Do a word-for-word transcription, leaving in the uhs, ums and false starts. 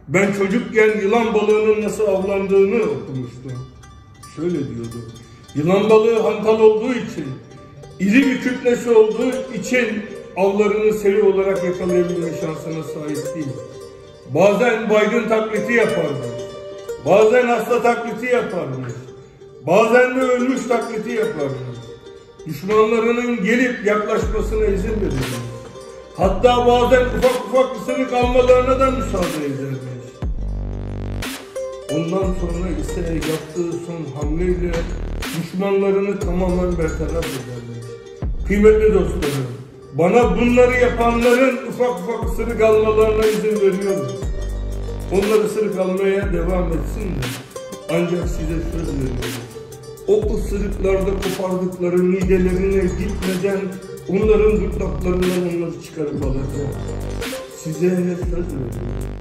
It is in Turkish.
Ben çocukken yılan balığının nasıl avlandığını okumuştum. Şöyle diyordu: yılan balığı hantal olduğu için, iri bir kütlesi olduğu için avlarını seri olarak yakalayabilme şansına sahip değil. Bazen baygın taklidi yaparmış, bazen hasta taklidi yaparmış, bazen de ölmüş taklidi yaparmış. Düşmanlarının gelip yaklaşmasına izin verirmiş. Hatta bazen ufak ufak ısırık almalarına da müsaade edermiş. Ondan sonra ise yaptığı son hamleyle düşmanlarını tamamen bertaraf edermiş. Kıymetli dostlarım, bana bunları yapanların ufak ufak ısırık almalarına izin veriyorum. Onlar ısırık almaya devam etsin de, ancak size söz veriyorum: o ısırıklarda kopardıkları midelerine gitmeden onların gırtlaklarından onları çıkarıp alacağım. Size söz veriyorum.